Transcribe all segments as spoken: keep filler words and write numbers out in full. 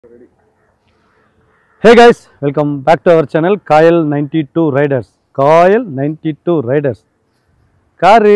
Ready. Hey guys, welcome back to our channel Kyle ninety-two Riders. Kyle ninety-two Riders. Car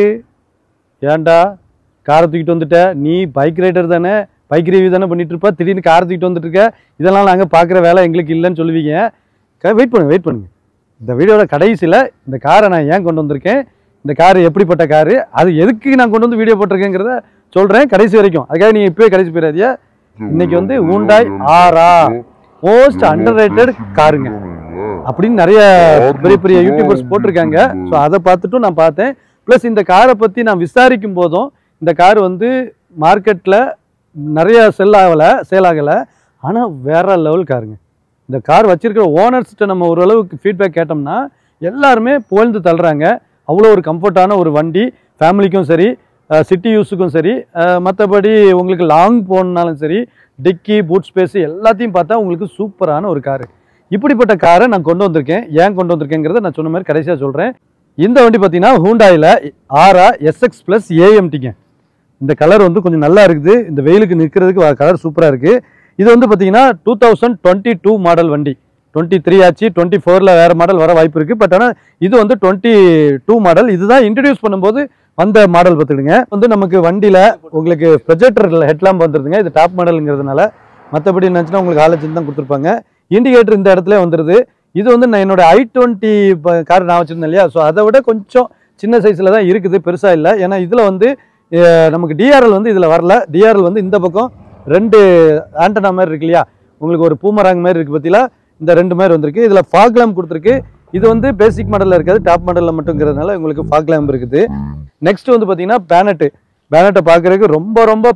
ஏன்டா காரை தூக்கிட்டு வந்துட்ட, நீ பைக் ரைடர் தானே, பைக் ரிவ்யூ தானே பண்ணிட்டு இருப்ப, திடீர்னு காரை தூக்கிட்டு வந்துட்டு இருக்க, இதெல்லாம் நாங்கள் பார்க்குற வேலை எங்களுக்கு இல்லைன்னு சொல்லுவீங்க. வெயிட் பண்ணுங்க வெயிட் பண்ணுங்க இந்த வீடியோட கடைசியில் இந்த காரை நான் ஏன் கொண்டு வந்திருக்கேன், இந்த காரு எப்படிப்பட்ட காரு, அது எதுக்கு நான் கொண்டு வந்து வீடியோ போட்டிருக்கேங்கிறத சொல்கிறேன் கடைசி வரைக்கும். அதுக்காக நீங்கள் இப்போயே கடைசி போயிடாதீங்க. இன்னைக்கு வந்து Hyundai ஆரா மோஸ்ட் அண்டர் ரேட்டட் காருங்க அப்படின்னு நிறைய பெரிய பெரிய யூடியூபர்ஸ் போட்டிருக்காங்க. ஸோ அதை பார்த்துட்டும் நான் பார்த்தேன். ப்ளஸ் இந்த காரை பற்றி நான் விசாரிக்கும் போதும் இந்த கார் வந்து மார்க்கெட்டில் நிறைய செல் ஆகலை சேல் ஆகலை ஆனால் வேற லெவல் காருங்க. இந்த கார் வச்சிருக்கிற ஓனர்ஸ்கிட்ட நம்ம ஓரளவுக்கு ஃபீட்பேக் கேட்டோம்னா எல்லாருமே புகழ்ந்து தள்ளுறாங்க. அவ்வளோ ஒரு கம்ஃபர்ட்டான ஒரு வண்டி, ஃபேமிலிக்கும் சரி, சிட்டி யூஸுக்கும் சரி, மற்றபடி உங்களுக்கு லாங் போனாலும் சரி, டிக்கி பூட் ஸ்பேஸு எல்லாத்தையும் பார்த்தா உங்களுக்கு சூப்பரான ஒரு காரு. இப்படிப்பட்ட காரை நான் கொண்டு வந்திருக்கேன். ஏன் கொண்டு வந்திருக்கேங்கிறத நான் சொன்ன மாதிரி கடைசியாக சொல்கிறேன். இந்த வண்டி பார்த்தீங்கன்னா ஹூண்டாயில் ஆரா எஸ்எக்ஸ் ப்ளஸ் ஏஎம்டிங்க. இந்த கலர் வந்து கொஞ்சம் நல்லா இருக்குது, இந்த வெயிலுக்கு நிற்கிறதுக்கு கலர் சூப்பராக இருக்குது. இது வந்து பார்த்தீங்கன்னா two thousand twenty two model வண்டி. டுவெண்ட்டி த்ரீ ஆச்சு, டுவெண்ட்டி ஃபோரில் வேறு மாடல் வர வாய்ப்பு இருக்குது. பட் ஆனால் இது வந்து டுவெண்ட்டி டூ மாடல். இதுதான் இன்ட்ரடியூஸ் பண்ணும்போது அந்த மாடல் பார்த்துடுங்க. வந்து நமக்கு வண்டியில் உங்களுக்கு ப்ரொஜெக்டர் ஹெட்லாம்ப் வந்துடுதுங்க. இது டாப் மாடலுங்கிறதுனால. மற்றபடி நினச்சினா உங்களுக்கு ஆலோசனை தான் கொடுத்துருப்பாங்க. இண்டிகேட்டர் இந்த இடத்துல வந்துடுது. இது வந்து நான் என்னோட ஐ டுவெண்ட்டி கார் நான் வச்சுருந்தேன் இல்லையா, ஸோ அதை விட கொஞ்சம் சின்ன சைஸில் தான் இருக்குது, பெருசாக இல்லை. ஏன்னா இதில் வந்து நமக்கு டிஆர்எல் வந்து இதில் வரல. டிஆர்எல் வந்து இந்த பக்கம் ரெண்டு ஆண்டனா மாதிரி இருக்கு இல்லையா, உங்களுக்கு ஒரு பூமராங் மாதிரி இருக்குது பற்றில, இந்த ரெண்டு மாதிரி வந்திருக்கு. இதில் ஃபாக் லேம்ப் கொடுத்துருக்கு. இது வந்து பேசிக் மாடலில் இருக்காது, டாப் மாடலில் மட்டுங்கிறதுனால உங்களுக்கு ஃபாக் லேம்ப் இருக்குது. நெக்ஸ்ட் வந்து பார்த்தீங்கன்னா பேனட்டு. பேனட்டை பார்க்குறதுக்கு ரொம்ப ரொம்ப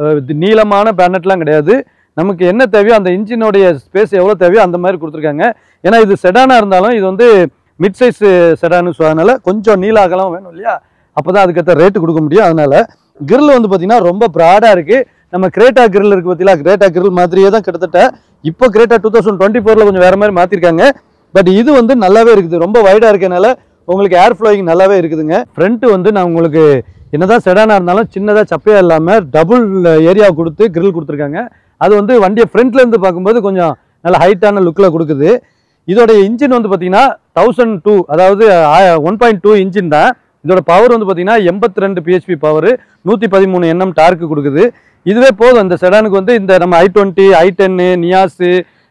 நீளமான பேனட்லாம் கிடையாது. நமக்கு என்ன தேவையோ அந்த இன்ஜினுடைய ஸ்பேஸ் எவ்வளோ தேவையோ அந்த மாதிரி கொடுத்துருக்காங்க. ஏன்னா இது செடானாக இருந்தாலும் இது வந்து மிட் சைஸ் செடானு, ஸோ அதனால் கொஞ்சம் நீள அகலம் வேணும் இல்லையா, அப்போ தான் அதுக்கேற்ற ரேட்டு கொடுக்க முடியும். அதனால் கிரில் வந்து பார்த்தீங்கன்னா ரொம்ப ப்ராடாக இருக்குது. நம்ம கிரேட்டா கிரில் இருக்குது பார்த்தீங்களா, கிரேட்டா கிரில் மாதிரியே தான் கிட்டத்தட்ட இப்போ கிரேட்டா டூ தௌசண்ட் டுவெண்ட்டி ஃபோரில் கொஞ்சம் வேறு மாதிரி மாற்றிருக்காங்க. பட் இது வந்து நல்லாவே இருக்குது, ரொம்ப வைடாக இருக்கனால உங்களுக்கு ஏர் ஃப்ளோயிங் நல்லாவே இருக்குதுங்க. ஃப்ரண்ட்டு வந்து நான் உங்களுக்கு என்னதான் செடானாக இருந்தாலும் சின்னதாக சப்பையாக இல்லாமல் டபுள் ஏரியா கொடுத்து கிரில் கொடுத்துருக்காங்க. அது வந்து வண்டியை ஃப்ரண்ட்லேருந்து பார்க்கும்போது கொஞ்சம் நல்ல ஹைட்டான லுக்கில் கொடுக்குது. இதோடைய இன்ஜின் வந்து பார்த்தீங்கன்னா தௌசண்ட் டூ அதாவது ஒன் பாயிண்ட் டூ இன்ஜின் தான். இதோட பவர் வந்து பார்த்தீங்கன்னா எண்பத்தி ரெண்டு பிஹெச்பி பவர், நூற்றி பதிமூணு என்எம் டார்க்கு கொடுக்குது. இதுவே போதும் இந்த செடானுக்கு. வந்து இந்த நம்ம ஐ டுவெண்ட்டி ஐ டென்னு நியாஸு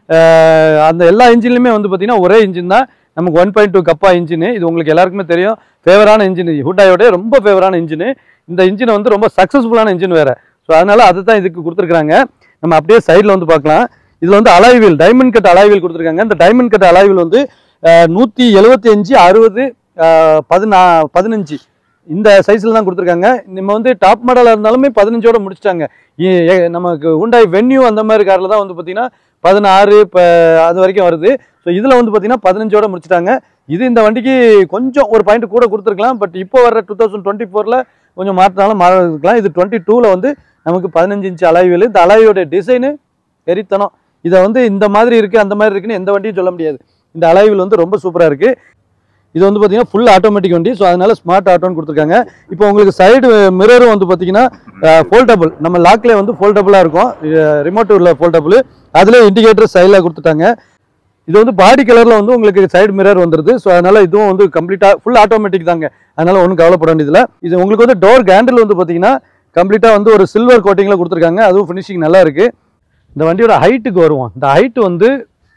அந்த எல்லா இன்ஜின்லையுமே வந்து பார்த்தீங்கன்னா ஒரே இன்ஜின் தான். நமக்கு one point two Kappa engine. இது உங்களுக்கு எல்லாருக்குமே தெரியும், ஃபேவரான இன்ஜின், ஹூண்டாயோட ரொம்ப ஃபேவரான இன்ஜின். இந்த இன்ஜினை வந்து ரொம்ப சக்ஸஸ்ஃபுல்லான இன்ஜின் வேறு. ஸோ அதனால் அதை தான் இதுக்கு கொடுத்துருக்காங்க. நம்ம அப்படியே சைடில் வந்து பார்க்கலாம். இதில் வந்து அலாய்வீல், டைமண்ட் கட் அலாய்வீல் கொடுத்துருக்காங்க. இந்த டைமண்ட் கட் அலாய்வீல் வந்து நூற்றி எழுபத்தி அஞ்சு அறுபது பதினா பதினஞ்சு இந்த சைஸில் தான் கொடுத்துருக்காங்க. நம்ம வந்து டாப் மாடலாக இருந்தாலுமே பதினஞ்சோட முடிச்சிட்டாங்க. நமக்கு Hyundai வென்யூ அந்த மாதிரி காரில் தான் வந்து பார்த்தீங்கன்னா பதினாறு இப்போ அது வரைக்கும் வருது. ஸோ இதில் வந்து பார்த்தீங்கன்னா பதினஞ்சோட முடிச்சிட்டாங்க. இது இந்த வண்டிக்கு கொஞ்சம் ஒரு பாயிண்ட் கூட கொடுத்துருக்கலாம். பட் இப்போ வர டூ தௌசண்ட் டுவெண்ட்டி ஃபோரில் கொஞ்சம் மாற்றினாலும் மாறிக்கலாம். இது டுவெண்ட்டி டூவில் வந்து நமக்கு பதினஞ்சு இன்ச்சு அலாய்வீல். இந்த அலாயோட டிசைனு எரித்தனம். இதை வந்து இந்த மாதிரி இருக்குது அந்த மாதிரி இருக்குன்னு எந்த வண்டியும் சொல்ல முடியாது. இந்த அலாய்வீல் வந்து ரொம்ப சூப்பராக இருக்குது. இது வந்து பார்த்தீங்கன்னா ஃபுல் ஆட்டோமேட்டிக் வண்டி. ஸோ அதனால ஸ்மார்ட் ஆட்டோன்னு கொடுத்துருக்காங்க. இப்போ உங்களுக்கு சைடு மிரரும் வந்து பார்த்தீங்கன்னா ஃபோல்டபுள், நம்ம லாக்லேயே வந்து ஃபோல்டபுளாக இருக்கும், ரிமோட் உள்ள ஃபோல்டபுள். அதில் இண்டிகேட்டர் சைடில் கொடுத்துட்டாங்க. இது வந்து பாடி கலரில் வந்து உங்களுக்கு சைடு மிரர் வந்துடுது. ஸோ அதனால் இதுவும் வந்து கம்ப்ளீட்டாக ஃபுல் ஆட்டோமேட்டிக் தாங்க. அதனால் ஒன்றும் கவலைப்பட வேண்டியதில்லை. இது உங்களுக்கு வந்து டோர் கேண்டில் வந்து பார்த்தீங்கன்னா கம்ப்ளீட்டாக வந்து ஒரு சில்வர் கோட்டிங்கில் கொடுத்துருக்காங்க. அதுவும் ஃபினிஷிங் நல்லா இருக்குது. இந்த வண்டியோட ஹைட்டுக்கு வருவோம். இந்த ஹைட்டு வந்து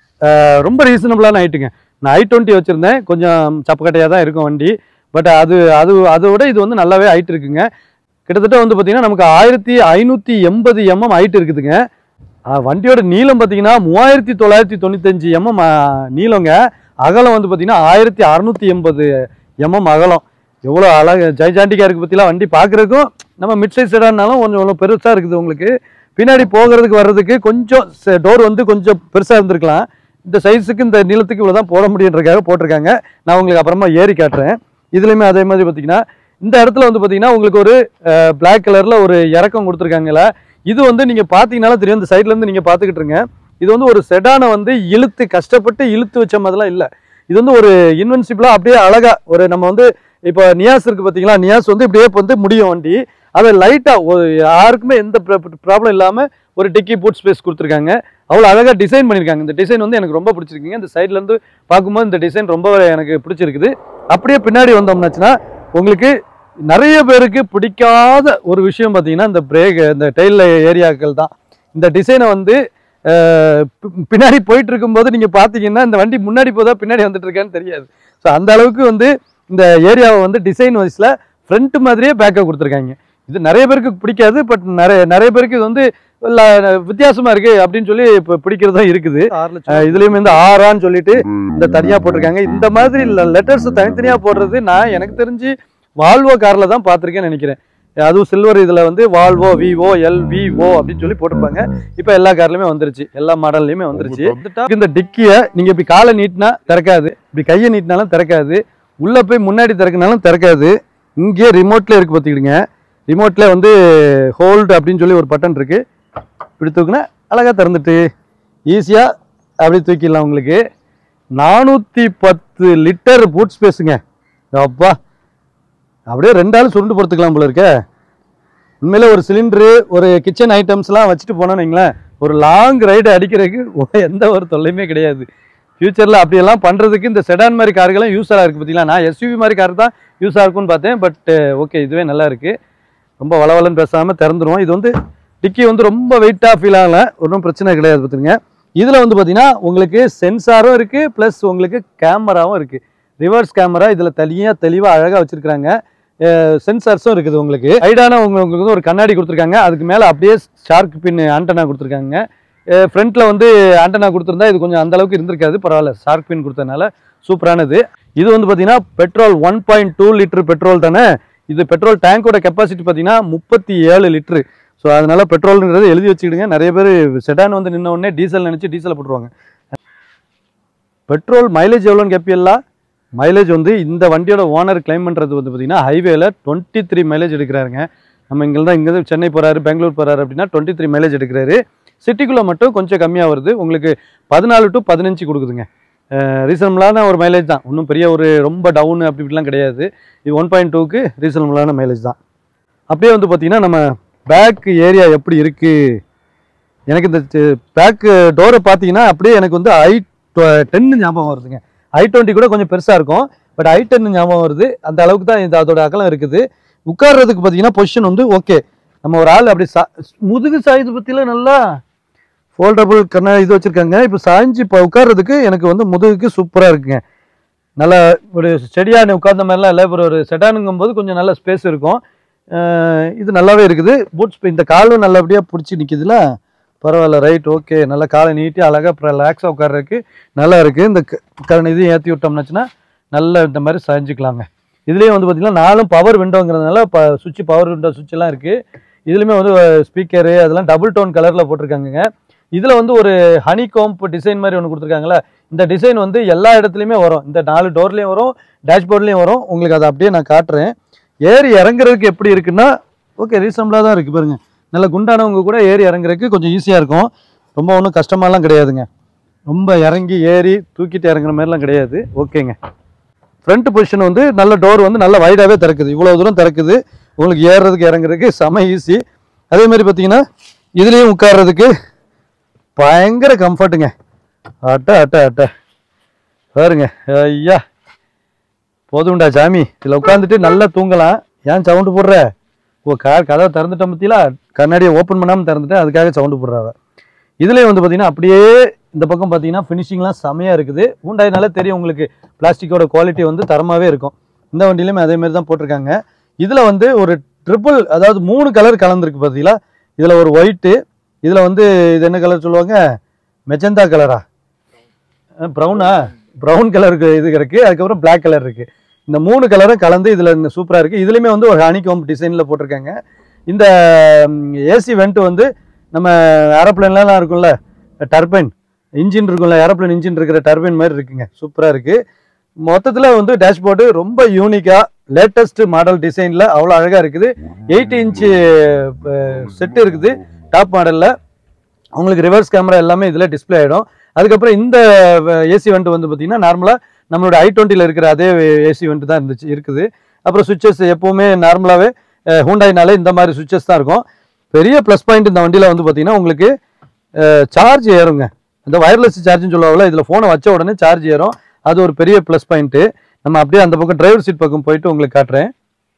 ரொம்ப ரீசனபிளான ஹைட்டுங்க. நான் ஐ டுவெண்ட்டி வச்சுருந்தேன், கொஞ்சம் சப்பக்கட்டையாக தான் இருக்கும் வண்டி. பட் அது அது அதை விட இது வந்து நல்லாவே ஹைட் இருக்குங்க. கிட்டத்தட்ட வந்து பார்த்தீங்கன்னா நமக்கு ஆயிரத்தி ஐநூற்றி எண்பது எம்எம் ஹைட் இருக்குதுங்க. வண்டியோட நீளம் பார்த்தீங்கன்னா மூவாயிரத்தி தொள்ளாயிரத்தி தொண்ணூத்தஞ்சு எம்எம் நீளங்க. அகலம் வந்து பார்த்தீங்கன்னா ஆயிரத்தி அறநூற்றி எண்பது எம்எம் அகலம். எவ்வளோ அழகு ஜைஜாண்டிக்காக இருக்குது பற்றிலாம். வண்டி பார்க்குறதுக்கும் நம்ம மிட் சைஸ் செடானாலும் கொஞ்சம் எவ்வளோ பெருசாக இருக்குது. உங்களுக்கு பின்னாடி போகிறதுக்கு வர்றதுக்கு கொஞ்சம் டோர் வந்து கொஞ்சம் பெருசாக இருந்திருக்கலாம். இந்த சைஸுக்கு இந்த நீளத்துக்கு இவ்வளோ தான் போட முடியுன்றதுக்காக போட்டிருக்காங்க. நான் உங்களுக்கு அப்புறமா ஏறி காட்டுறேன். இதுலேயுமே அதே மாதிரி பார்த்தீங்கன்னா இந்த இடத்துல வந்து பார்த்தீங்கன்னா உங்களுக்கு ஒரு பிளாக் கலரில் ஒரு இறக்கம் கொடுத்துருக்காங்களா. இது வந்து நீங்கள் பார்த்தீங்கன்னாலும் தெரியும், இந்த சைட்லேருந்து நீங்கள் பார்த்துக்கிட்டு இருங்க. இது வந்து ஒரு செடானை வந்து இழுத்து கஷ்டப்பட்டு இழுத்து வச்ச மாதிரிலாம் இல்லை. இது வந்து ஒரு இன்வென்சிபிளாக அப்படியே அழகாக ஒரு நம்ம வந்து இப்போ நியாஸ் இருக்குது பார்த்தீங்களா, நியாஸ் வந்து இப்படியே வந்து முடியும் வண்டி. அதை லைட்டாக யாருக்குமே எந்த ப்ராப்ளம் இல்லாமல் ஒரு டிக்கி பூட் ஸ்பேஸ் கொடுத்துருக்காங்க. அவ்வளோ அழகாக டிசைன் பண்ணியிருக்காங்க. இந்த டிசைன் வந்து எனக்கு ரொம்ப பிடிச்சிருக்குங்க. இந்த சைட்லேருந்து பார்க்கும்போது இந்த டிசைன் ரொம்ப எனக்கு பிடிச்சிருக்குது. அப்படியே பின்னாடி வந்தோம்னாச்சுன்னா உங்களுக்கு நிறைய பேருக்கு பிடிக்காத ஒரு விஷயம் பார்த்தீங்கன்னா இந்த பிரேக் இந்த டெயில் ஏரியாக்கள் தான். இந்த டிசைனை வந்து பின்னாடி போயிட்டு இருக்கும்போது நீங்கள் பார்த்தீங்கன்னா இந்த வண்டி முன்னாடி போதா பின்னாடி வந்துட்டு இருக்கான்னு தெரியாது. ஸோ அந்த அளவுக்கு வந்து இந்த ஏரியாவை வந்து டிசைன் வைஸில் ஃப்ரண்ட் மாதிரியே பேக்கை கொடுத்துருக்காங்க. இது நிறைய பேருக்கு பிடிக்காது. பட் நிறைய நிறைய பேருக்கு இது வந்து வித்தியாசமா இருக்கு அப்படின்னு சொல்லி இப்போ பிடிக்கிறதா இருக்குது. இதுலயும் இந்த ஆறான்னு சொல்லிட்டு இந்த தனியா போட்டிருக்காங்க. இந்த மாதிரி லெட்டர்ஸ் தனித்தனியா போடுறது நான் எனக்கு தெரிஞ்சு வால்வோ கார்ல தான் பார்த்துருக்கேன்னு நினைக்கிறேன். அதுவும் சில்வர் இதுல வந்து வால்வோ விவோ எல் விஓ அப்படின்னு சொல்லி போட்டிருப்பாங்க. இப்போ எல்லா கார்லயுமே வந்துருச்சு, எல்லா மாடல்லையுமே வந்துருச்சு. இந்த டிக்கிய நீங்க இப்படி காலை நீட்டினா திறக்காது, இப்படி கையை நீட்டினாலும் திறக்காது, உள்ள போய் முன்னாடி திறக்கினாலும் திறக்காது. இங்கே ரிமோட்ல இருக்கு பார்த்துக்கிடுங்க. ரிமோட்ல வந்து ஹோல்டு அப்படின்னு சொல்லி ஒரு பட்டன் இருக்கு. இப்படி தூக்குனா அழகா திறந்துட்டு ஈஸியா அப்படி தூக்கிடலாம். உங்களுக்கு நானூத்தி பத்து லிட்டர் பூட் ஸ்பேஸுங்க. அப்பா அப்படியே ரெண்டாலும் சுருண்டு பொறுத்துக்கலாம் போல இருக்க. உண்மையில ஒரு சிலிண்டரு ஒரு கிச்சன் ஐட்டம்ஸ்லாம் வச்சுட்டு போனோம்னு வைங்களேன், ஒரு லாங் ரைடு அடிக்கிறதுக்கு எந்த ஒரு தொல்லையுமே கிடையாது. ஃபியூச்சரில் அப்படியெல்லாம் பண்ணுறதுக்கு இந்த செடான் மாதிரி கார்கள்லாம் யூஸாக இருக்குது. பார்த்தீங்களா, நான் எஸ்யூவி மாதிரி கார் தான் யூஸாக இருக்கும்னு பார்த்தேன். பட் ஓகே, இதுவே நல்லா இருக்குது. ரொம்ப வளவலன்னு பேசாமல் திறந்துருவோம். இது வந்து டிக்கி வந்து ரொம்ப வெயிட்டாக ஃபீல் ஆகலை, ஒன்றும் பிரச்சனை கிடையாது. பார்த்துருங்க, இதில் வந்து பார்த்தீங்கன்னா உங்களுக்கு சென்சாரும் இருக்குது, ப்ளஸ் உங்களுக்கு கேமராவும் இருக்குது. ரிவர்ஸ் கேமரா இதில் தனியாக தெளிவாக அழகாக வச்சுருக்காங்க. சென்சார்ஸும் இருக்குது. உங்களுக்கு ஹைடான உங்களுக்கு வந்து ஒரு கண்ணாடி கொடுத்துருக்காங்க. அதுக்கு மேலே அப்படியே ஷார்க் பின் ஆண்டனா கொடுத்துருக்காங்க. ஃப்ரண்ட்டில் வந்து ஆண்டனா கொடுத்துருந்தா இது கொஞ்சம் அந்த அளவுக்கு இருந்திருக்காது, பரவாயில்ல. ஷார்க் பின் கொடுத்ததுனால சூப்பரானது. இது வந்து பார்த்தீங்கன்னா petrol one point two litre petrol தானே. இது பெட்ரோல் டேங்கோட கெப்பாசிட்டி பார்த்தீங்கன்னா முப்பத்தி ஏழு லிட்டரு. ஸோ அதனால பெட்ரோல்ன்றது எழுதி வச்சுக்கிடுங்க. நிறைய பேர் செடான் வந்து நின்ன உடனே டீசல் நினச்சி டீசலை போட்டுருவாங்க. பெட்ரோல் மைலேஜ் எவ்வளோன்னு கேட்பீங்களா? மைலேஜ் வந்து இந்த வண்டியோட ஓனர் கிளைம் பண்ணுறது வந்து பார்த்தீங்கன்னா ஹைவேல டுவெண்ட்டி த்ரீ மைலேஜ் எடுக்கிறாருங்க. நம்ம இங்கே தான் இங்கே சென்னை போகிறாரு, பெங்களூர் போகிறாரு அப்படின்னா டுவெண்ட்டி த்ரீ மைலேஜ் எடுக்கிறாரு. சிட்டிக்குள்ளே மட்டும் கொஞ்சம் கம்மியாக வருது, உங்களுக்கு பதினாலு டு பதினஞ்சு கொடுக்குதுங்க. ரீசனபிளான ஒரு மைலேஜ் தான், ஒன்றும் பெரிய ஒரு ரொம்ப டவுன் அப்படி இப்படிலாம் கிடையாது. இது ஒன் பாயிண்ட் டூக்கு ரீசனபிளான மைலேஜ் தான். அப்படியே வந்து பார்த்தீங்கன்னா நம்ம பேக் ஏரியா எப்படி இருக்குது, எனக்கு இந்த பேக் டோரை பார்த்தீங்கன்னா அப்படியே எனக்கு வந்து ஐ டென்னு ஞாபகம் வருதுங்க. ஐ டுவெண்ட்டி கூட கொஞ்சம் பெருசாக இருக்கும், பட் ஐ டென்னு ஞாபகம் வருது. அந்த அளவுக்கு தான் இந்த அதோட அகலம் இருக்குது. உட்கார்றதுக்கு பார்த்தீங்கன்னா பொசிஷன் வந்து ஓகே. நம்ம ஒரு ஆள் அப்படி சா முதுகு சாய்து பற்றிலாம் நல்லா ஃபோல்டபுள் கண்ணா இது வச்சுருக்காங்க. இப்போ சாய்ஞ்சி இப்போ உட்கார்றதுக்கு எனக்கு வந்து முதுகுக்கு சூப்பராக இருக்குங்க. நல்லா ஒரு ஸ்டெடியான உட்கார்ந்த மாதிரிலாம் இல்லை. இப்போ ஒரு செடானுங்கும் போது கொஞ்சம் நல்ல ஸ்பேஸ் இருக்கும். இது நல்லாவே இருக்குது. பூட்ஸ் இந்த காலும் நல்லபடியாக பிடிச்சி நிற்கிதுல, பரவாயில்ல. Right, okay. நல்லா காலை நீட்டி அழகாக அப்புறம் ரிலாக்ஸாக உட்கார்றதுக்கு நல்லா இருக்குது. இந்த கரண் இதையும் ஏற்றி விட்டோம்னாச்சுன்னா நல்லா இந்த மாதிரி சாய்ஞ்சிக்கலாங்க. இதுலேயும் வந்து பார்த்திங்கன்னா நாலும் பவர் விண்டோங்கிறதுனால இப்போ சுவிட்ச் பவர் விண்டோ சுவிட்செல்லாம் இருக்குது. இதுலேயுமே வந்து ஸ்பீக்கரு அதெல்லாம் டபுள் டோன் கலரில் போட்டிருக்காங்க. இதில் வந்து ஒரு ஹனி கோம்ப் டிசைன் மாதிரி ஒன்று கொடுத்துருக்காங்களே, இந்த டிசைன் வந்து எல்லா இடத்துலையுமே வரும். இந்த நாலு டோர்லேயும் வரும், டேஷ்போர்ட்லேயும் வரும். உங்களுக்கு அதை அப்படியே நான் காட்டுறேன். ஏறி இறங்குறதுக்கு எப்படி இருக்குன்னா ஓகே, ரீசனபிளாக தான் இருக்குது. பாருங்கள், நல்ல குண்டானவங்க கூட ஏறி இறங்குறதுக்கு கொஞ்சம் ஈஸியாக இருக்கும். ரொம்ப ஒன்றும் கஷ்டமாலாம் கிடையாதுங்க. ரொம்ப இறங்கி ஏறி தூக்கிட்டு இறங்குற மாதிரிலாம் கிடையாது. ஓகேங்க. ஃப்ரண்ட் பொசிஷன் வந்து நல்ல டோர் வந்து நல்ல வைடாகவே திறக்குது. இவ்வளோ தூரம் திறக்குது. உங்களுக்கு ஏறுறதுக்கு இறங்குறதுக்கு செம ஈஸி. அதே மாதிரி பார்த்தீங்கன்னா இதுலேயும் உட்கார்றதுக்கு பயங்கர கம்ஃபர்ட்டுங்க. அட்ட அட்ட அட்ட பாருங்க. ஐயா போதும்டா சாமி, இதில் உட்காந்துட்டு நல்லா தூங்கலாம். ஏன் சவுண்டு போடுற? ஓ, கார் கதவை திறந்துட்டோம் பற்றிலா, கண்ணாடியை ஓப்பன் பண்ணாமல் திறந்துட்டேன், அதுக்காக சவுண்டு போடுறாங்க. இதுலேயும் வந்து பார்த்தீங்கன்னா அப்படியே இந்த பக்கம் பார்த்தீங்கன்னா ஃபினிஷிங்லாம் செமையாக இருக்குது. ஹூண்டாய்னாலே தெரியும் உங்களுக்கு, பிளாஸ்டிக்கோட குவாலிட்டி வந்து தரமாகவே இருக்கும். இந்த வண்டியிலுமே அதேமாரி தான் போட்டிருக்காங்க. இதில் வந்து ஒரு ட்ரிபிள், அதாவது மூணு கலர் கலந்துருக்கு பார்த்தீங்களா. இதில் ஒரு ஒயிட்டு, இதில் வந்து இது என்ன கலர் சொல்லுவாங்க, மெஜந்தா கலரா, ப்ரௌனா, ப்ரௌன் கலருக்கு இது இருக்குது. அதுக்கப்புறம் பிளாக் கலர் இருக்குது. இந்த மூணு கலரும் கலந்து இதில் சூப்பராக இருக்குது. இதுலேயுமே வந்து ஒரு ஹனிகோம் டிசைனில் போட்டிருக்காங்க. இந்த ஏசி வெண்ட் வந்து நம்ம ஏரோப்ளைன்லாம் இருக்கும்ல, டர்பைன் இன்ஜின் இருக்கும்ல, ஏரோப்ளைன் இன்ஜின் இருக்கிற டர்பைன் மாதிரி இருக்குங்க. சூப்பராக இருக்குது. மொத்தத்தில் வந்து டேஷ்போர்டு ரொம்ப யூனிக்காக லேட்டஸ்ட் மாடல் டிசைனில் அவ்வளோ அழகாக இருக்குது. எயிட் இன்ச்சு செட்டு இருக்குது டாப் மாடலில். உங்களுக்கு ரிவர்ஸ் கேமரா எல்லாமே இதில் டிஸ்பிளே ஆகிடும். அதுக்கப்புறம் இந்த ஏசி வெண்ட் வந்து பார்த்திங்கன்னா நார்மலாக நம்மளோட ஐ டுவெண்ட்டியில் இருக்கிற அதே ஏசி வெண்ட் தான் இருந்துச்சு இருக்குது. அப்புறம் சுவிச்சஸ் எப்போவுமே நார்மலாகவே ஹூண்டாய்னாலே இந்த மாதிரி சுவிச்சஸ் தான் இருக்கும். பெரிய ப்ளஸ் பாயிண்ட் இந்த வண்டியில் வந்து பார்த்திங்கன்னா உங்களுக்கு சார்ஜ் ஏறுங்க. இந்த வயர்லெஸ் சார்ஜ்னு சொல்லுவாங்கல்ல, இதில் ஃபோனை வச்ச உடனே சார்ஜ் ஏறும். அது ஒரு பெரிய ப்ளஸ் பாயிண்ட்டு. நம்ம அப்படியே அந்த பக்கம் டிரைவர் சீட் பக்கம் போயிட்டு உங்களுக்கு காட்டுறேன்.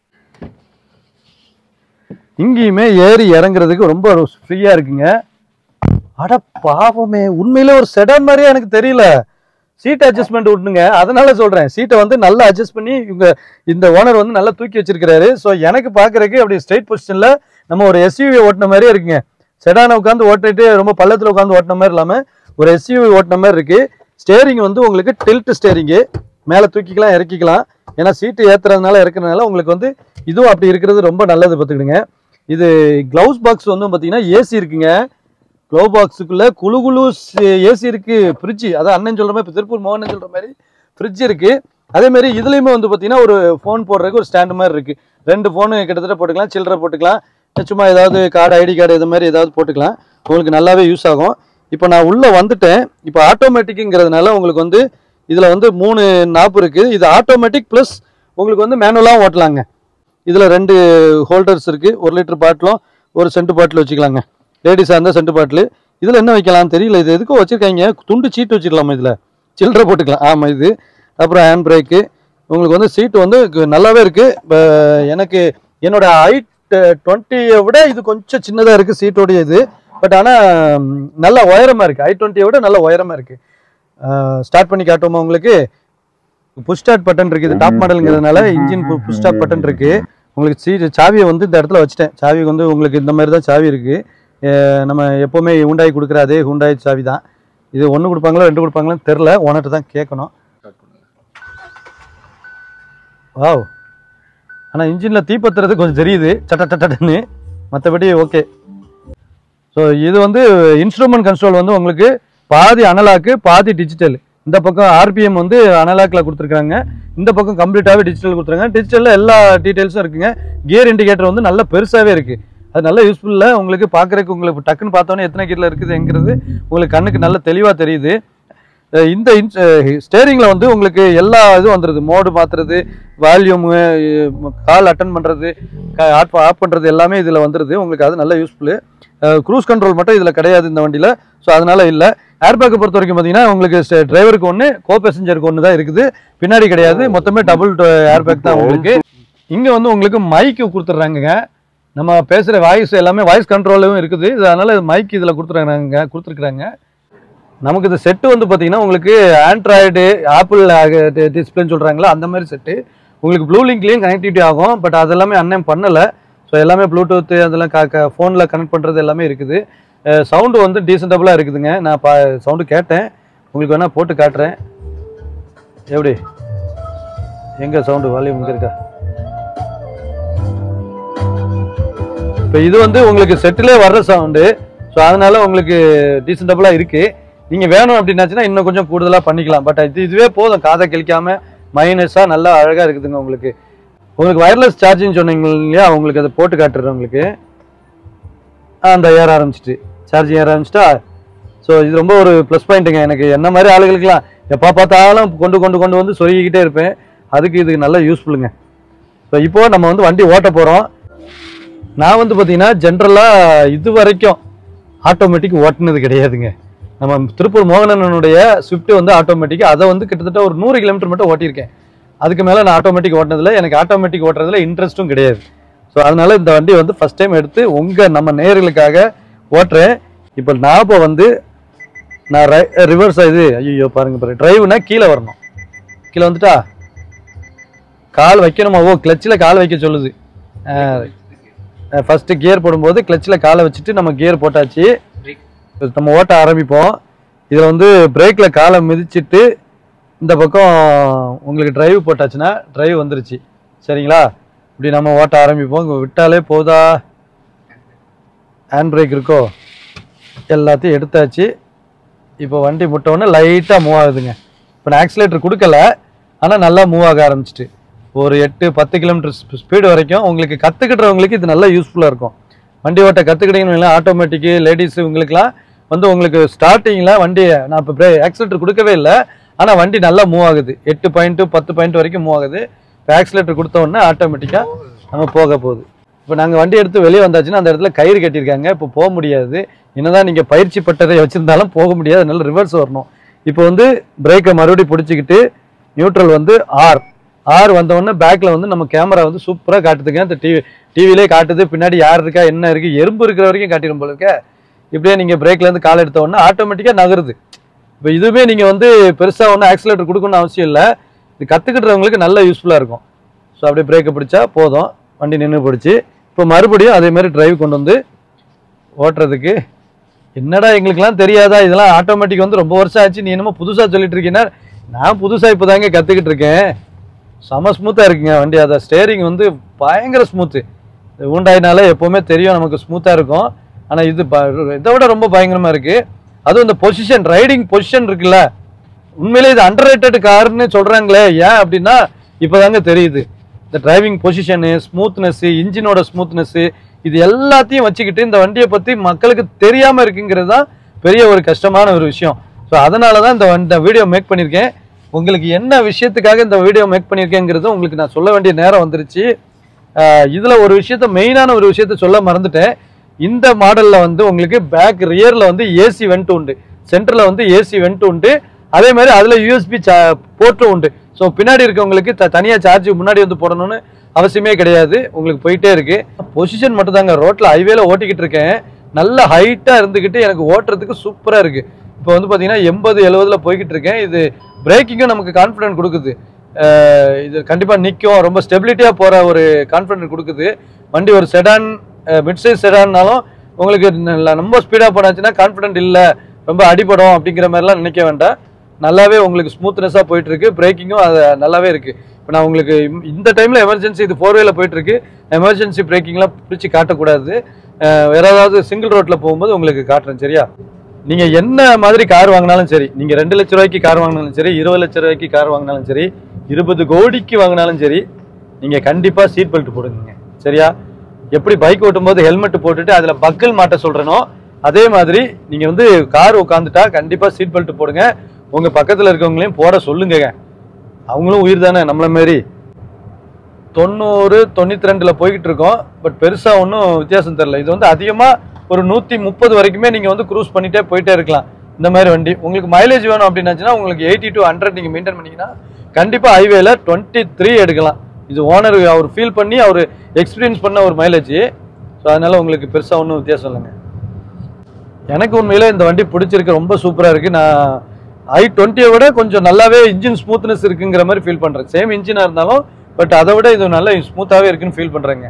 இங்கேயுமே ஏறி இறங்குறதுக்கு ரொம்ப ஃப்ரீயாக இருக்குங்க. அட பாவமே, உண்மையிலே ஒரு செடான் மாதிரியே எனக்கு தெரியல. சீட் அட்ஜஸ்ட்மெண்ட் விட்டுங்க, அதனால சொல்கிறேன். சீட்டை வந்து நல்லா அட்ஜஸ்ட் பண்ணி இவங்க இந்த ஓனர் வந்து நல்லா தூக்கி வச்சிருக்கிறாரு. ஸோ எனக்கு பார்க்குறதுக்கு அப்படி ஸ்ட்ரைட் பொசிஷனில் நம்ம ஒரு எஸ்யூவி ஓட்டின மாதிரியே இருக்குங்க. செடானை உட்காந்து ஓட்டிட்டு ரொம்ப பள்ளத்தில் உட்காந்து ஓட்டின மாதிரி இல்லாமல் ஒரு எஸ்யூவி ஓட்டின மாதிரி இருக்குது. ஸ்டேரிங் வந்து உங்களுக்கு டில்ட் ஸ்டேரிங்கு, மேலே தூக்கிக்கலாம் இறக்கிக்கலாம். ஏன்னா சீட்டு ஏற்றுறதுனால இறக்குறதுனால உங்களுக்கு வந்து இதுவும் அப்படி இருக்கிறது ரொம்ப நல்லது பார்த்துக்கிடுங்க. இது க்ளவுஸ் பாக்ஸ் வந்து பார்த்தீங்கன்னா ஏசி இருக்குங்க. க்ளோ பாக்ஸுக்குள்ளே குழு குழு ஏசி இருக்குது. ஃப்ரிட்ஜு, அதான் அண்ணன் சொல்கிற மாதிரி இப்போ திருப்பூர் மோகன் சொல்கிற மாதிரி ஃப்ரிட்ஜ் இருக்குது. அதேமாதிரி இதுலேயுமே வந்து பார்த்தீங்கன்னா ஒரு ஃபோன் போடுறதுக்கு ஒரு ஸ்டாண்டு மாதிரி இருக்குது. ரெண்டு ஃபோனு கிட்டத்தட்ட போட்டுக்கலாம், சில்லறை போட்டுக்கலாம், சும்மா ஏதாவது கார்டு ஐடி கார்டு இது மாதிரி ஏதாவது போட்டுக்கலாம். உங்களுக்கு நல்லாவே யூஸ் ஆகும். இப்போ நான் உள்ளே வந்துட்டேன். இப்போ ஆட்டோமேட்டிக்குங்கிறதுனால உங்களுக்கு வந்து இதில் வந்து மூணு நாப்பு இருக்குது. இது ஆட்டோமேட்டிக் ப்ளஸ் உங்களுக்கு வந்து மேனுவலாகவும் ஓட்டலாங்க. இதில் ரெண்டு ஹோல்டர்ஸ் இருக்குது. ஒரு லிட்டர் பாட்டிலும் ஒரு சென்ட் பாட்டில் வச்சுக்கலாங்க. லேடிஸாக இருந்தால் சென்ட் பாட்டில். இதில் என்ன வைக்கலாம்னு தெரியல, இது எதுக்கும் வச்சுருக்காங்க. துண்டு சீட்டு வச்சுக்கலாமா, இதில் சில்லறை போட்டுக்கலாம். ஆமாம் இது. அப்புறம் ஹேண்ட் பிரேக்கு. உங்களுக்கு வந்து சீட்டு வந்து நல்லாவே இருக்குது. எனக்கு என்னோட ஹைட் டுவெண்ட்டியை விட இது கொஞ்சம் சின்னதாக இருக்குது சீட்டோடைய இது. பட் ஆனால் நல்லா உயரமாக இருக்குது. ஐ டுவெண்ட்டியை விட நல்லா உயரமாக இருக்குது. ஸ்டார்ட் பண்ணி காட்டுவோமா உங்களுக்கு? புஷ் ஸ்டார்ட் பட்டன் இருக்குது. இது டாப் மாடலுங்கிறதுனால இன்ஜின் புஷ் ஸ்டார்ட் பட்டன் இருக்குது. உங்களுக்கு சீ சாவியை வந்து இந்த இடத்துல வச்சுட்டேன். சாவி வந்து உங்களுக்கு இந்த மாதிரி தான் சாவி இருக்குது. நம்ம எப்போவுமே ஹூண்டாய் கொடுக்குற அதே ஹூண்டாய் சாவி தான். இது ஒன்று கொடுப்பாங்களோ ரெண்டு கொடுப்பாங்களான்னு தெரில, ஓனர்கிட்ட தான் கேட்கணும். வாவ், ஆனால் இன்ஜினில் தீப்பத்துறது கொஞ்சம் தெரியுது சட்ட சட்டன்னு. மற்றபடி ஓகே. ஸோ இது வந்து இன்ஸ்ட்ருமெண்ட் கன்ட்ரோல் வந்து உங்களுக்கு பாதி அனலாக்கு பாதி டிஜிட்டல். இந்த பக்கம் ஆர்பிஎம் வந்து அனலாக்கில் கொடுத்துருக்காங்க, இந்த பக்கம் கம்ப்ளீட்டாகவே டிஜிட்டல் கொடுத்துருக்காங்க. டிஜிட்டலில் எல்லா டீட்டெயில்ஸும் இருக்குங்க. கியர் இண்டிகேட்டர் வந்து நல்ல பெருசாகவே இருக்குது. அது நல்ல யூஸ்ஃபுல்லாக உங்களுக்கு பார்க்குறதுக்கு உங்களுக்கு டக்குன்னு பார்த்தோன்னே எத்தனை கீரில் இருக்குதுங்கிறது உங்களுக்கு கண்ணுக்கு நல்ல தெளிவாக தெரியுது. இந்த ஸ்டேரிங்கில் வந்து உங்களுக்கு எல்லா இதுவும் வந்துடுது. மோடு மாற்றுறது, வால்யூமு, கால் அட்டன் பண்ணுறது, ஆஃப் ஆஃப் பண்ணுறது எல்லாமே இதில் வந்துடுது உங்களுக்கு. அது நல்ல யூஸ்ஃபுல்லு. க்ரூஸ் கண்ட்ரோல் மட்டும் இதில் கிடையாது இந்த வண்டியில். ஸோ அதனால் இல்லை. ஏர்பேக்கை பொறுத்த வரைக்கும் பார்த்தீங்கன்னா உங்களுக்கு டிரைவருக்கு ஒன்று, கோ பேசஞ்சருக்கு ஒன்று தான் இருக்குது, பின்னாடி கிடையாது. மொத்தமே டபுள் ஏர்பேக் தான் உங்களுக்கு. இங்கே வந்து உங்களுக்கு மைக்கு கொடுத்துட்றாங்க. நம்ம பேசுகிற வாய்ஸ் எல்லாமே வாய்ஸ் கண்ட்ரோலும் இருக்குது. அதனால் மைக் இதில் கொடுத்துருக்காங்க கொடுத்துருக்குறாங்க நமக்கு. இந்த செட்டு வந்து பார்த்தீங்கன்னா உங்களுக்கு ஆண்ட்ராய்டு ஆப்பிள் டிஸ்பிளேன்னு சொல்கிறாங்களா அந்த மாதிரி செட்டு. உங்களுக்கு ப்ளூ லிங்க்லேயும் கனெக்டிவிட்டி ஆகும். பட் அதெல்லாமே அண்ணன் பண்ணலை. ஸோ எல்லாமே ப்ளூடூத்து அதெல்லாம் க ஃபோனில் கனெக்ட் பண்ணுறது எல்லாமே இருக்குது. சவுண்டு வந்து டீசென்டபுளாக இருக்குதுங்க. நான் பா சவுண்டு கேட்டேன், உங்களுக்கு வேணால் போட்டு காட்டுறேன். எப்படி எங்கே சவுண்டு வால்யூம் இங்கே இருக்கா? இப்போ இது வந்து உங்களுக்கு செட்டிலே வர்ற சவுண்டு. ஸோ அதனால் உங்களுக்கு டீசென்டபுளாக இருக்குது. நீங்கள் வேணும் அப்படின்னாச்சுன்னா இன்னும் கொஞ்சம் கூடுதலாக பண்ணிக்கலாம். பட் இது இதுவே போதும், காதை கிழிக்காமல் மைனஸாக நல்லா அழகாக இருக்குதுங்க உங்களுக்கு. உங்களுக்கு வயர்லெஸ் சார்ஜிங் சொன்னீங்க இல்லையா, உங்களுக்கு அதை போட்டு காட்டுறேன் உங்களுக்கு. அந்த ஏற ஆரம்பிச்சிட்டு சார்ஜிங் ஏற ஆரம்பிச்சிட்டா. ஸோ இது ரொம்ப ஒரு ப்ளஸ் பாயிண்ட்டுங்க. எனக்கு என்ன மாதிரி ஆளுகளுக்கெல்லாம் எப்போ பார்த்தாலும் கொண்டு கொண்டு கொண்டு வந்து சொருகிக்கிட்டே இருப்பேன். அதுக்கு இது நல்ல யூஸ்ஃபுல்லுங்க. ஸோ இப்போது நம்ம வந்து வண்டி ஓட்ட போகிறோம். நான் வந்து பார்த்தீங்கன்னா ஜென்ரலாக இது வரைக்கும் ஆட்டோமேட்டிக் ஓட்டினது கிடையாதுங்க. நம்ம திருப்பூர் மோகனனுடைய ஸ்விஃப்ட் வந்து ஆட்டோமேட்டிக், அதை வந்து கிட்டத்தட்ட ஒரு நூறு கிலோமீட்டர் மட்டும் ஓட்டியிருக்கேன். அதுக்கு மேலே நான் ஆட்டோமேட்டிக் ஓட்டினதில்லை. எனக்கு ஆட்டோமேட்டிக் ஓட்டுறதுல இன்ட்ரெஸ்ட்டும் கிடையாது. ஸோ அதனால இந்த வண்டி வந்து ஃபஸ்ட் டைம் எடுத்து உங்கள் நம்ம நேயர்களுக்காக ஓட்டுறேன். இப்போ நான் இப்போ வந்து நான் ரை ரிவர்ஸ் ஆகுது. ஐயோ பாருங்க பாருங்க, டிரைவ்னா கீழே வரணும். கீழே வந்துட்டா கால் வைக்கணுமா? ஓ, கிளச்சில் கால் வைக்க சொல்லுது. ஃபஸ்ட்டு கியர் போடும்போது கிளச்சில் காலை வச்சுட்டு நம்ம கியர் போட்டாச்சு. நம்ம ஓட்ட ஆரம்பிப்போம். இதில் வந்து பிரேக்கில் காலை மிதிச்சுட்டு இந்த பக்கம் உங்களுக்கு டிரைவ் போட்டாச்சுன்னா டிரைவ் வந்துருச்சு. சரிங்களா? இப்படி நம்ம ஓட்ட ஆரம்பிப்போம். இங்கே விட்டாலே போதா, ஹேண்ட் பிரேக் இருக்கோ, எல்லாத்தையும் எடுத்தாச்சு. இப்போ வண்டி முட்டோன்னே லைட்டாக மூவ் ஆகுதுங்க. இப்போ நான் ஆக்சிலேட்டர் கொடுக்கல, ஆனால் நல்லா மூவ் ஆக ஆரம்பிச்சிட்டு ஒரு எட்டு பத்து கிலோமீட்டர் ஸ்பீடு வரைக்கும் உங்களுக்கு கற்றுக்கிட்டுறவங்களுக்கு இது நல்லா யூஸ்ஃபுல்லாக இருக்கும். வண்டி ஓட்ட கற்றுக்கிட்டீங்கன்னா ஆட்டோமேட்டிக்கு லேடிஸு உங்களுக்குலாம் வந்து உங்களுக்கு ஸ்டார்டிங்கில் வண்டி நான் இப்போ பிரே ஆக்சிலேட்டர் கொடுக்கவே இல்லை, ஆனால் வண்டி நல்லா மூவ் ஆகுது. எட்டு பாயிண்ட்டு பத்து பாயிண்ட் வரைக்கும் மூவ் ஆகுது. இப்போ ஆக்சிலேட்டர் கொடுத்தோன்னே ஆட்டோமேட்டிக்காக நம்ம போக போகுது. இப்போ நாங்கள் வண்டி எடுத்து வெளியே வந்தாச்சுன்னா அந்த இடத்துல கயிறு கட்டியிருக்காங்க. இப்போ போக முடியாது. என்னதான் நீங்கள் பயிற்சி பட்டதை வச்சுருந்தாலும் போக முடியாது. அதனால ரிவர்ஸ் வரணும். இப்போ வந்து பிரேக்கை மறுபடியும் பிடிச்சிக்கிட்டு நியூட்ரல் வந்து ஆர் ஆர் வந்தவொடனே பேக்கில் வந்து நம்ம கேமரா வந்து சூப்பராக காட்டுதுங்க. இந்த டிவி டிவிலே காட்டுது. பின்னாடி யார் இருக்கா என்ன இருக்குது, எறும்பு இருக்கிற வரைக்கும் காட்டிடும் போல இருக்க. இப்படியே நீங்கள் பிரேக்லேருந்து கால் எடுத்த உடனே ஆட்டோமேட்டிக்காக நகருது. இப்போ இதுவுமே நீங்கள் வந்து பெருசாக ஒன்றும் ஆக்சிலேட்டர் கொடுக்கணும்னு அவசியம் இல்லை. இது கற்றுக்கிட்டுறவங்களுக்கு நல்ல யூஸ்ஃபுல்லாக இருக்கும். ஸோ அப்படியே பிரேக்கை பிடிச்சா போதும், வண்டி நின்று பிடிச்சி. இப்போ மறுபடியும் அதேமாதிரி டிரைவ் கொண்டு வந்து ஓட்டுறதுக்கு. என்னடா எங்களுக்குலாம் தெரியாதா, இதெல்லாம் ஆட்டோமேட்டிக் வந்து ரொம்ப வருஷம் ஆச்சு, நீ என்னமோ புதுசாக சொல்லிட்டு இருக்கீங்கன்னா, நான் புதுசாக இப்போ தாங்க கற்றுக்கிட்டு இருக்கேன். செம ஸ்மூத்தாக இருக்குங்க வண்டி. அதை ஸ்டேரிங் வந்து பயங்கர ஸ்மூத்து. ஹூண்டாயினால எப்போவுமே தெரியும் நமக்கு ஸ்மூத்தாக இருக்கும். ஆனால் இது இதை விட ரொம்ப பயங்கரமாக இருக்குது. அதுவும் இந்த பொசிஷன், ரைடிங் பொசிஷன் இருக்குல்ல, உண்மையிலே இது அண்டர் ரேட்டட் கார்னு சொல்கிறாங்களே. ஏன் அப்படின்னா இப்போ தாங்க தெரியுது. இந்த டிரைவிங் பொசிஷனு, ஸ்மூத்னஸ்ஸு, இன்ஜினோட ஸ்மூத்னஸ்ஸு, இது எல்லாத்தையும் வச்சுக்கிட்டு இந்த வண்டியை பற்றி மக்களுக்கு தெரியாமல் இருக்குங்கிறது தான் பெரிய ஒரு கஷ்டமான ஒரு விஷயம். ஸோ அதனால தான் இந்த இந்த வீடியோ மேக் பண்ணியிருக்கேன். உங்களுக்கு என்ன விஷயத்துக்காக இந்த வீடியோ மேக் பண்ணியிருக்கேங்கிறது உங்களுக்கு நான் சொல்ல வேண்டிய நேரம் வந்துருச்சு. இதில் ஒரு விஷயத்த, மெயினான ஒரு விஷயத்த சொல்ல மறந்துட்டேன். இந்த மாடலில் வந்து உங்களுக்கு பேக் ரியரில் வந்து ஏசி வெண்ட் உண்டு, சென்டரில் வந்து ஏசி வெண்ட் உண்டு. அதே மாதிரி அதில் யூஎஸ்பி சா போர்ட்டும் உண்டு. ஸோ பின்னாடி இருக்கவங்களுக்கு த தனியாக சார்ஜ் முன்னாடி வந்து போடணும்னு அவசியமே கிடையாது. உங்களுக்கு போயிட்டே இருக்கு. பொசிஷன் மட்டும் தாங்க. ரோட்டில் ஹைவேல ஓட்டிக்கிட்டு இருக்கேன். நல்ல ஹைட்டாக இருந்துக்கிட்டு எனக்கு ஓட்டுறதுக்கு சூப்பராக இருக்குது. இப்போ வந்து பார்த்தீங்கன்னா எண்பது எழுபதில் போய்கிட்டு இருக்கேன். இது பிரேக்கிங்கும் நமக்கு கான்ஃபிடென்ட் கொடுக்குது. இது கண்டிப்பாக நிற்கும், ரொம்ப ஸ்டெபிலிட்டியாக போகிற ஒரு கான்ஃபிடென்ட் கொடுக்குது. வண்டி ஒரு செடான், மிட் சைஸ் செடான்னாலும் உங்களுக்கு ரொம்ப ஸ்பீடாக போனாச்சுன்னா கான்ஃபிடென்ட் இல்லை, ரொம்ப அடிபடும் அப்படிங்கிற மாதிரிலாம் நினைக்க வேண்டாம். நல்லாவே உங்களுக்கு ஸ்மூத்னஸாக போயிட்டுருக்கு. பிரேக்கிங்கும் அது நல்லாவே இருக்குது. இப்போ நான் உங்களுக்கு இந்த டைமில் எமர்ஜென்சி, இது ஃபோர் வேல போயிட்டுருக்கு, எமர்ஜென்சி பிரேக்கிங்லாம் பிடிச்சி காட்டக்கூடாது. வேறு ஏதாவது சிங்கிள் ரோட்டில் போகும்போது உங்களுக்கு காட்டுறேன். சரியா? நீங்கள் என்ன மாதிரி கார் வாங்கினாலும் சரி, நீங்கள் ரெண்டு லட்ச ரூபாய்க்கு கார் வாங்கினாலும் சரி, இருபது லட்ச ரூபாய்க்கு கார் வாங்கினாலும் சரி, இருபது கோடிக்கு வாங்கினாலும் சரி, நீங்கள் கண்டிப்பாக சீட் பெல்ட் போடுங்க. சரியா? எப்படி பைக் ஓட்டும்போது ஹெல்மெட் போட்டுட்டு அதில் பக்கல் மாட்ட சொல்கிறேனோ அதே மாதிரி நீங்கள் வந்து கார் உட்காந்துட்டா கண்டிப்பாக சீட் பெல்ட் போடுங்க. உங்கள் பக்கத்தில் இருக்கவங்களையும் போட சொல்லுங்க. அவங்களும் உயிர் தானே நம்மள மாரி. தொண்ணூறு தொண்ணூற்றி ரெண்டில் போய்கிட்டு இருக்கோம். பட் பெருசாக ஒன்றும் வித்தியாசம் தெரில. இது வந்து அதிகமாக ஒரு நூற்றி முப்பது வரைக்குமே நீங்கள் வந்து க்ரூஸ் பண்ணிகிட்டே போயிட்டே இருக்கலாம். இந்த மாதிரி வண்டி உங்களுக்கு மைலேஜ் வேணும் அப்படின்னாச்சுன்னா உங்களுக்கு எயிட்டி டு ஹண்ட்ரட் நீங்கள் மெயின்டைன் பண்ணிங்கன்னா கண்டிப்பாக ஹைவேல டுவெண்ட்டி த்ரீ எடுக்கலாம். இது ஓனர் அவர் ஃபீல் பண்ணி அவர் எக்ஸ்பீரியன்ஸ் பண்ண ஒரு மைலேஜ். ஸோ அதனால் உங்களுக்கு பெருசாக ஒன்றும் வித்தியாசம் இல்லைங்க. எனக்கு உண்மையிலே இந்த வண்டி பிடிச்சிருக்கு, ரொம்ப சூப்பராக இருக்குது. நான் ஐ டுவெண்ட்டியை விட கொஞ்சம் நல்லாவே இன்ஜின் ஸ்மூத்னஸ் இருக்குங்கிற மாதிரி ஃபீல் பண்ணுறேன். சேம் இன்ஜினாக இருந்தாலும் பட் அதை விட இது நல்ல ஸ்மூத்தாகவே இருக்குன்னு ஃபீல் பண்ணுறேங்க.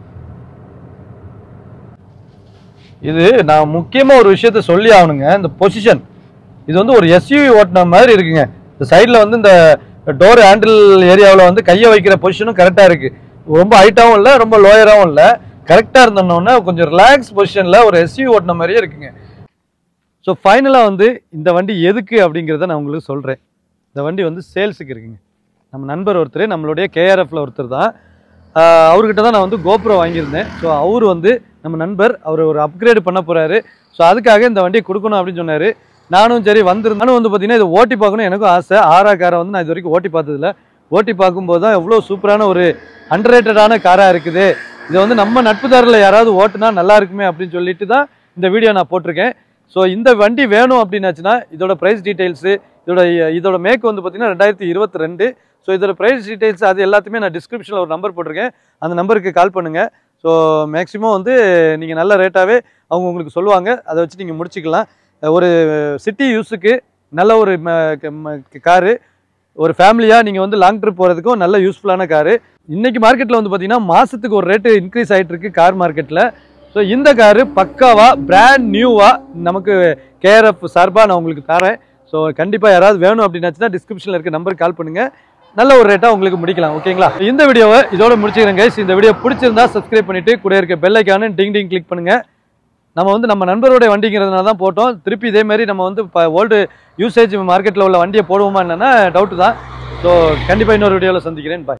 இது நான் முக்கியமாக ஒரு விஷயத்த சொல்லி ஆகணுங்க. இந்த பொசிஷன், இது வந்து ஒரு எஸ்யூவி ஓட்டின மாதிரி இருக்குங்க. இந்த சைடில் வந்து இந்த டோர் ஹேண்டில் ஏரியாவில் வந்து கையை வைக்கிற பொசிஷனும் கரெக்டாக இருக்குது. ரொம்ப ஹைட்டாகவும் இல்லை, ரொம்ப லோயராகவும் இல்லை, கரெக்டாக இருந்தோன்னே கொஞ்சம் ரிலாக்ஸ் பொசிஷனில் ஒரு எஸ்யூவி ஓட்டின மாதிரியே இருக்குங்க. ஸோ ஃபைனலாக வந்து இந்த வண்டி எதுக்கு அப்படிங்கிறத நான் உங்களுக்கு சொல்கிறேன். இந்த வண்டி வந்து சேல்ஸுக்கு இருக்குங்க. நம்ம நண்பர் ஒருத்தர், நம்மளுடைய கேஆர்எஃப்ல ஒருத்தர் தான், அவர்கிட்ட தான் நான் வந்து கோப்ரோ வாங்கியிருந்தேன். ஸோ அவர் வந்து நம்ம நண்பர், அவர் ஒரு அப்கிரேடு பண்ண போகிறாரு. ஸோ அதுக்காக இந்த வண்டியை கொடுக்கணும் அப்படின்னு சொன்னார். நானும் சரி வந்திருந்தாலும் வந்து பார்த்தீங்கன்னா இதை ஓட்டி பார்க்கணும் எனக்கும் ஆசை. ஆரா காரை வந்து நான் இது வரைக்கும் ஓட்டி பார்த்ததில்ல. ஓட்டி பார்க்கும்போது தான் எவ்வளோ சூப்பரான ஒரு அண்டர் ரேட்டடான காராக இருக்குது. இதை வந்து நம்ம நட்புதாரில் யாராவது ஓட்டுனா நல்லா இருக்குமே அப்படின்னு சொல்லிட்டு தான் இந்த வீடியோ நான் போட்டிருக்கேன். ஸோ இந்த வண்டி வேணும் அப்படின்னாச்சுன்னா இதோட ப்ரைஸ் டீட்டெயில்ஸு, இதோட இதோட மேக் வந்து பார்த்தீங்கன்னா ரெண்டாயிரத்தி இருபத்தி ரெண்டு. ஸோ இதோட ப்ரைஸ் டீட்டெயில்ஸ் அது எல்லாத்தையுமே நான் டிஸ்கிரிப்ஷனில் ஒரு நம்பர் போட்டிருக்கேன். அந்த நம்பருக்கு கால் பண்ணுங்கள். ஸோ மேக்ஸிமம் வந்து நீங்கள் நல்ல ரேட்டாகவே அவங்க உங்களுக்கு சொல்லுவாங்க. அதை வச்சு நீங்கள் முடிச்சிக்கலாம். ஒரு சிட்டி யூஸுக்கு நல்ல ஒரு காரு, ஒரு ஃபேமிலியாக நீங்கள் வந்து லாங் ட்ரிப் போகிறதுக்கும் நல்ல யூஸ்ஃபுல்லான காரு. இன்றைக்கி மார்க்கெட்டில் வந்து பார்த்தீங்கன்னா மாதத்துக்கு ஒரு ரேட்டு இன்க்ரீஸ் ஆகிட்டு இருக்கு கார் மார்க்கெட்டில். ஸோ இந்த காரு பக்காவாக பிராண்ட் நியூவாக நமக்கு கேஆர்எஃப் சார்பாக நான் உங்களுக்கு தரேன். ஸோ கண்டிப்பாக யாராவது வேணும் அப்படின்னாச்சுன்னா டிஸ்கிரிப்ஷனில் இருக்க நம்பருக்கு கால் பண்ணுங்கள். நல்ல ஒரு ரேட்டாக உங்களுக்கு முடிக்கலாம். ஓகேங்களா? இந்த வீடியோவை இதோட முடிச்சுக்கிறேன் கைஸ். இந்த வீடியோ பிடிச்சிருந்தா சப்ஸ்கிரைப் பண்ணிவிட்டு கூட இருக்க bell icon ding ding click பண்ணுங்கள். நம்ம வந்து நம்ம நண்பரோட வண்டிங்கிறதுனால தான் போட்டோம். திருப்பி இதே மாதிரி நம்ம வந்து இப்போ ஓல்டு யூசேஜ் மார்க்கெட்டில் உள்ள வண்டியை போடுவோமா என்னன்னா டவுட்டு தான். ஸோ கண்டிப்பாக இன்னொரு வீடியோவில் சந்திக்கிறேன். பாய்.